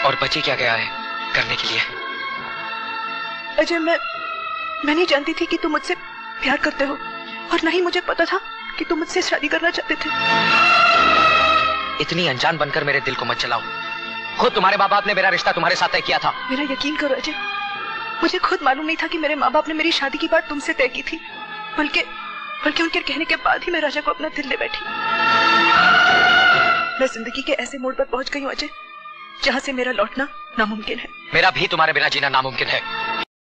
और बची क्या गया है करने के लिए? अजय, मैं नहीं जानती थी कि तुम मुझसे प्यार करते हो, और नहीं मुझे पता था कि तुम मुझसे शादी करना चाहते थे। इतनी अनजान बनकर मेरे दिल को मत जलाओ। खुद तुम्हारे माँ बाप ने मेरा रिश्ता तुम्हारे साथ तय किया था। मेरा यकीन करो अजय, मुझे खुद मालूम नहीं था कि मेरे माँ बाप ने मेरी शादी की बात तुमसे तय की थी, बल्कि उनके कहने के बाद ही मैं राजा को अपना दिल ले बैठी। मैं जिंदगी के ऐसे मोड़ पर पहुंच गई हूँ अजय, जहाँ से मेरा लौटना नामुमकिन है। मेरा भी तुम्हारे बिना जीना नामुमकिन है।